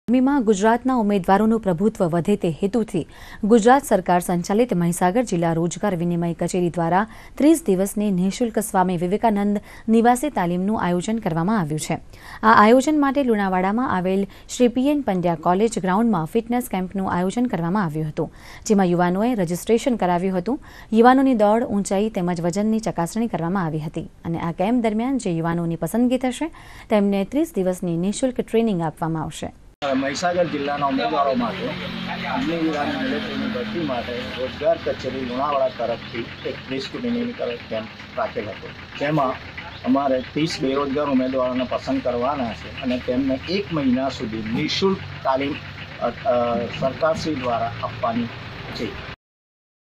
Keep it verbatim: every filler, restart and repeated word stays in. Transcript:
માં ગુજરાતના ઉમેદવારોનું પ્રભુત્વ વધે તે હેતુથી ગુજરાત સરકાર સંચાલિત મહીસાગર જિલ્લા રોજગાર વિનિમય કચેરી દ્વારા ત્રીસ દિવસની નિઃશુલ્ક સ્વામી વિવેકાનંદ નિવાસી તાલીમનું આયોજન કરવામાં આવ્યું છે। આ આયોજન માટે લુણાવાડામાં આવેલ શ્રી પીએન પંડ્યા કોલેજ ગ્રાઉન્ડમાં ફિટનેસ કેમ્પનું આયોજન કરવામાં આવ્યું હતું, જેમાં યુવાનોએ રજીસ્ટ્રેશન કરાવ્યું હતું। યુવાનોની દોડ, ઊંચાઈ તેમજ વજનની ચકાસણી કરવામાં આવી હતી અને આ કેમ્પ દરમિયાન જે યુવાનોની પસંદગી થશે તેમને ત્રીસ દિવસની નિઃશુલ્ક ટ્રેનિંગ આપવામાં આવશે। મહીસાગર જિલ્લાના ઉમેદવારો માટે અગ્નિ વિભાગ મિલિટરીની ભરતી માટે રોજગાર કચેરી લુણાવાડા તરફથી એક ત્રીસ ક્લિનિકલ કેમ્પ રાખેલ હતો, જેમાં અમારે ત્રીસ બેરોજગાર ઉમેદવારોને પસંદ કરવાના છે અને તેમને એક મહિના સુધી નિઃશુલ્ક તાલીમ સરકારશ્રી દ્વારા આપવાની છે।